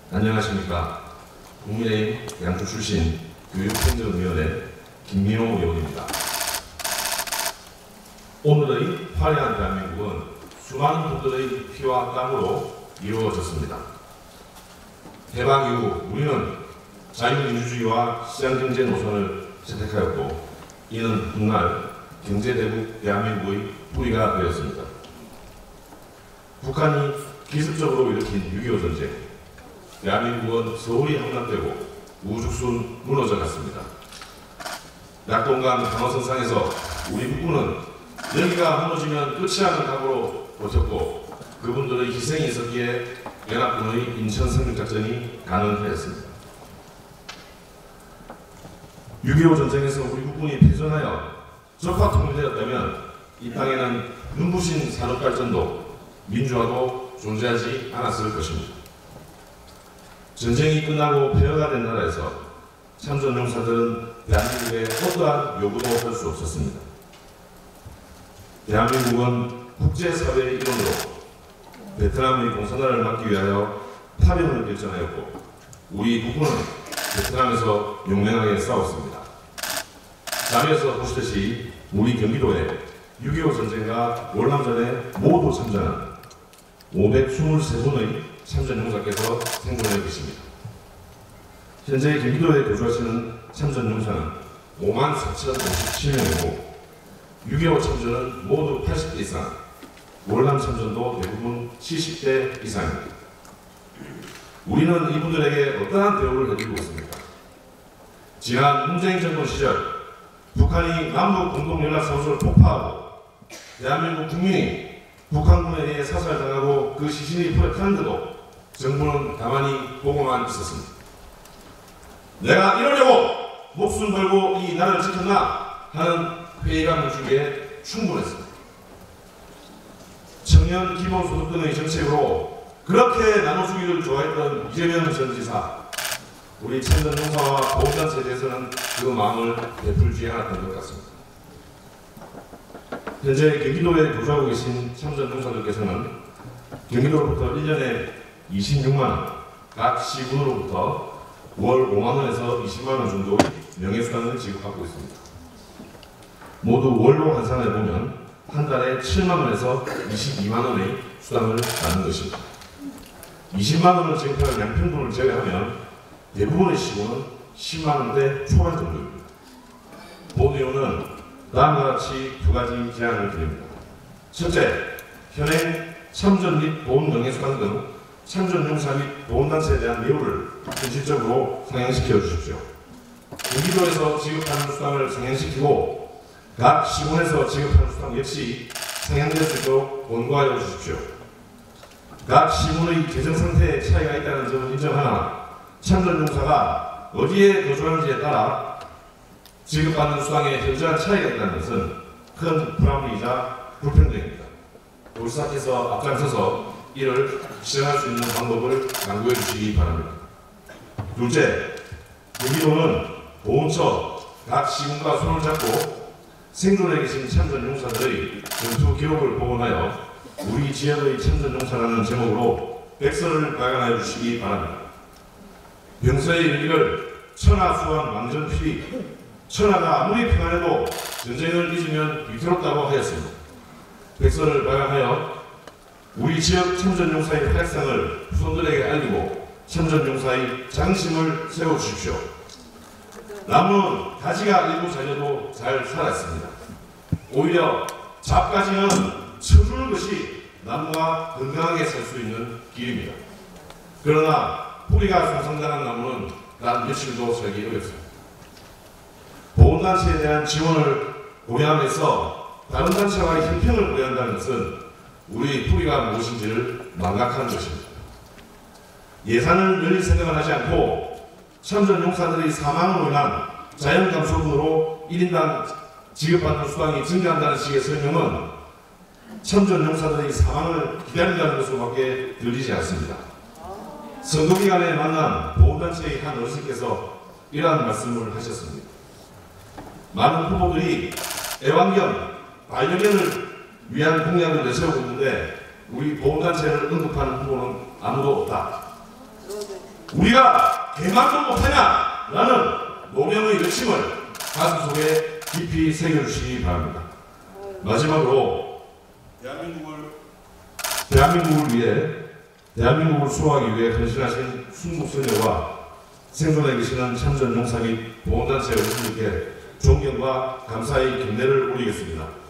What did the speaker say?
안녕하십니까. 국민의힘 양주 출신 교육행정위원회 김민호 의원입니다. 오늘의 화려한 대한민국은 수많은 분들의 피와 땀으로 이루어졌습니다. 해방 이후 우리는 자유민주주의와 시장경제 노선을 채택하였고, 이는 훗날 경제대국 대한민국의 뿌리가 되었습니다. 북한이 기습적으로 일으킨 6.25 전쟁, 대한민국은 서울이 함락되고 우죽순 무너져 갔습니다. 낙동강 방어선상에서 우리 국군은 여기가 무너지면 끝이라는 각오로 버텼고, 그분들의 희생이 있었기에 연합군의 인천 상륙작전이 가능하였습니다. 6.25 전쟁에서 우리 국군이 패전하여 적화 통일되었다면 이 땅에는 눈부신 산업발전도 민주화도 존재하지 않았을 것입니다. 전쟁이 끝나고 폐허가 된 나라에서 참전용사들은 대한민국에 어떠한 요구도 할 수 없었습니다. 대한민국은 국제사회의 일원으로 베트남의 공산화를 막기 위하여 파병을 결정하였고, 우리 국군은 베트남에서 용맹하게 싸웠습니다. 자리에서 보시듯이 우리 경기도에 6.25 전쟁과 월남전에 모두 참전한 523분의 참전용사께서 생존해 계십니다. 현재 경기도에 거주하시는 참전용사는 54,057명이고 6.25 참전은 모두 80대 이상, 월남 참전도 대부분 70대 이상입니다. 우리는 이분들에게 어떠한 대우를 해드리고 있습니까? 지난 문재인 정권 시절 북한이 남북 공동연락사무소를 폭파하고 대한민국 국민이 북한군에 의해 사살당하고 그 시신이 풀에 타는데도 정부는 가만히 보고만 있었습니다. 내가 이러려고 목숨 걸고 이 나라를 지켰나 하는 회의감 주기에 충분했습니다. 청년 기본소득 등의 정책으로 그렇게 나눠주기를 좋아했던 이재명 전 지사, 우리 참전용사와 보호단체에 대해서는 그 마음을 베풀지 않았던 것 같습니다. 현재 경기도에 거주하고 계신 참전용사들께서는 경기도로부터 1년에 26만원, 각 시군으로부터 월 5만원에서 20만원 정도의 명예수당을 지급받고 있습니다. 모두 월로 환산해 보면 한 달에 7만원에서 22만원의 수당을 받는 것입니다. 20만원을 지급하는 양평군을 제외하면 대부분의 시군은 10만원대 초반 정도입니다. 본 의원은 다음과 같이 두 가지 제안을 드립니다. 첫째, 현행 참전 및 보훈 명예수당 등 참전용사 및 보훈단체에 대한 예우를 현실적으로 상향시켜 주십시오. 경기도에서 지급하는 수당을 상향시키고 각 시군에서 지급하는 수당 역시 상향될 수 있도록 권고하여 주십시오. 각 시군의 재정 상태에 차이가 있다는 점은 인정하나 참전용사가 어디에 거주하는지에 따라 지급받는 수당에 현저한 차이가 있다는 것은 큰 불합리이자 불평등입니다. 울사께서 앞장서서 이를 실행할 수 있는 방법을 강구해 주시기 바랍니다. 둘째, 경기도는 보훈처 각 시군과 손을 잡고 생존해 계신 참전용사들의 전투 기록을 복원하여 우리 지역의 참전용사라는 제목으로 백서를 발간하여 주시기 바랍니다. 병서의 의미를 천하 수왕 왕전필이 천하가 아무리 평안해도 전쟁을 잊으면 위태롭다고 하였습니다. 백서를 발간하여 우리 지역 참전용사의 활약상을 후손들에게 알리고 참전용사의 장심을 세워주십시오. 나무는 가지가 일부 잘려도 잘 살아있습니다. 오히려 잡가지는 쳐주는 것이 나무가 건강하게 살 수 있는 길입니다. 그러나 뿌리가 손상당한 나무는 단 며칠도 살기 어렵습니다. 보훈단체에 대한 지원을 고려하면서 다른 단체와의 형평을 고려한다는 것은 우리 뿌리가 무엇인지를 망각하는 것입니다. 예산을 늘릴 생각을 하지 않고 참전용사들의 사망으로 인한 자연감소분으로 1인당 지급받는 수당이 증가한다는 식의 설명은 참전용사들의 사망을 기다린다는 것으로밖에 들리지 않습니다. 선거기간에 만난 보훈단체의 한 어르신께서 이러한 말씀을 하셨습니다. 많은 후보들이 애완견, 반려견을 위한 공약을 내세우고 있는데 우리 보훈단체를 언급하는 후보는 아무도 없다. 우리가 개망도 못하냐? 라는 노명의 외침을 가슴속에 깊이 새겨주시기 바랍니다. 마지막으로 대한민국을 위해 대한민국을 수호하기 위해 헌신하신 순국선열과 생존해 계시는 참전 용사 및 보훈단체 여러분들께 존경과 감사의 경례를 올리겠습니다.